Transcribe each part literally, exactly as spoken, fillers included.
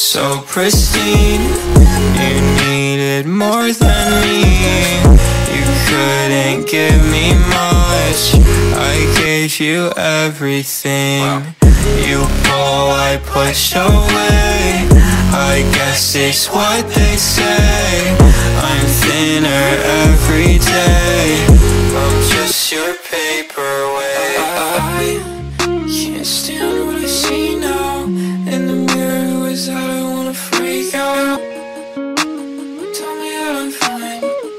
so pristine. You needed more than me. You couldn't give me much. I gave you everything. You pull, I push away. I guess it's what they say. I'm thinner every day. I'm just your paperweight. I can't stand what I see now. In the mirror, who is that? I wanna freak out. Tell me that I'm fine,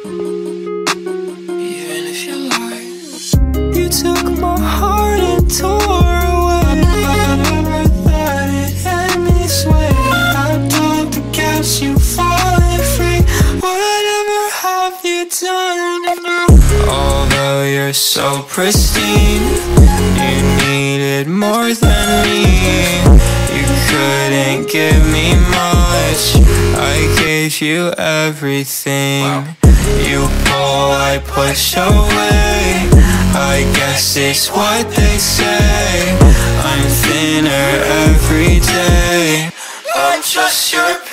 even if you lie. You took my heart and tore away. I never thought it end this way. I don't guess you falling free. Whatever have you done? Although you're so pristine, you needed more than me. You couldn't give me much. I gave you everything. You pull, I push away. I guess it's what they say. I'm thinner every day. I'm just your